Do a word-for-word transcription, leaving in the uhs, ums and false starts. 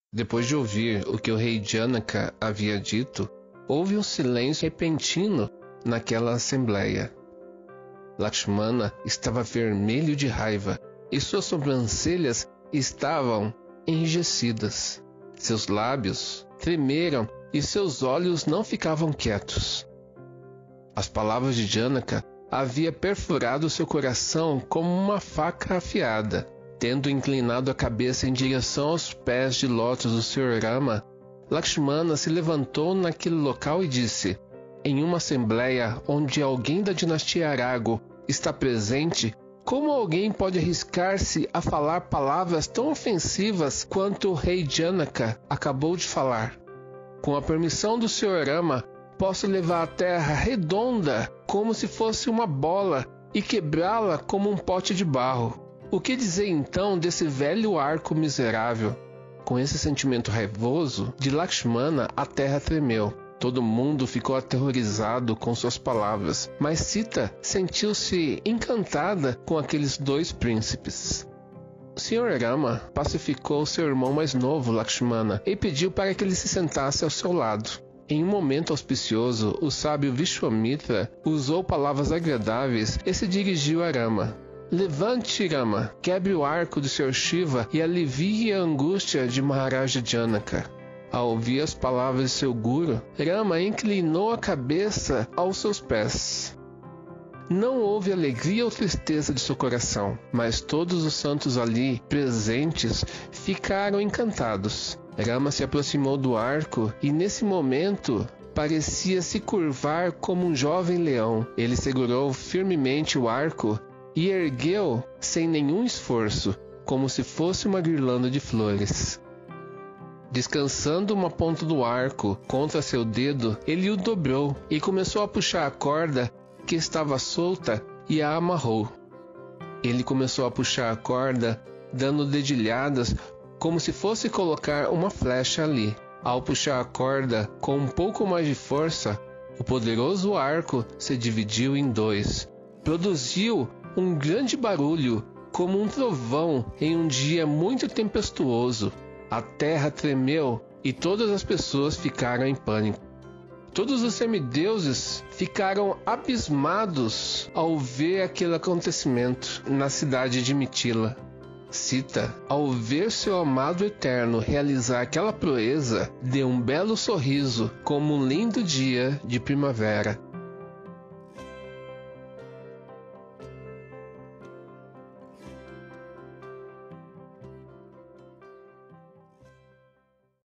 Depois de ouvir o que o rei Janaka havia dito, houve um silêncio repentino naquela assembleia. Lakshmana estava vermelho de raiva e suas sobrancelhas estavam enrijecidas. Seus lábios tremeram e seus olhos não ficavam quietos. As palavras de Janaka haviam perfurado seu coração como uma faca afiada. Tendo inclinado a cabeça em direção aos pés de lótus do senhor Rama, Lakshmana se levantou naquele local e disse: em uma assembleia onde alguém da dinastia Arago está presente, como alguém pode arriscar-se a falar palavras tão ofensivas quanto o rei Janaka acabou de falar? Com a permissão do senhor Rama, posso levar a terra redonda como se fosse uma bola e quebrá-la como um pote de barro. O que dizer então desse velho arco miserável? Com esse sentimento raivoso de Lakshmana, a terra tremeu. Todo mundo ficou aterrorizado com suas palavras, mas Sita sentiu-se encantada com aqueles dois príncipes. O senhor Rama pacificou seu irmão mais novo, Lakshmana, e pediu para que ele se sentasse ao seu lado. Em um momento auspicioso, o sábio Vishwamitra usou palavras agradáveis e se dirigiu a Rama. Levante, Rama, quebre o arco do senhor Shiva e alivie a angústia de Maharaja Janaka. Ao ouvir as palavras de seu guru, Rama inclinou a cabeça aos seus pés. Não houve alegria ou tristeza de seu coração, mas todos os santos ali presentes ficaram encantados. Rama se aproximou do arco e nesse momento parecia se curvar como um jovem leão. Ele segurou firmemente o arco e ergueu sem nenhum esforço, como se fosse uma guirlanda de flores. Descansando uma ponta do arco contra seu dedo, ele o dobrou e começou a puxar a corda que estava solta e a amarrou. Ele começou a puxar a corda, dando dedilhadas como se fosse colocar uma flecha ali. Ao puxar a corda com um pouco mais de força, o poderoso arco se dividiu em dois. Produziu um grande barulho, como um trovão em um dia muito tempestuoso. A terra tremeu e todas as pessoas ficaram em pânico. Todos os semideuses ficaram abismados ao ver aquele acontecimento na cidade de Mithila. Sita, ao ver seu amado eterno realizar aquela proeza, deu um belo sorriso como um lindo dia de primavera.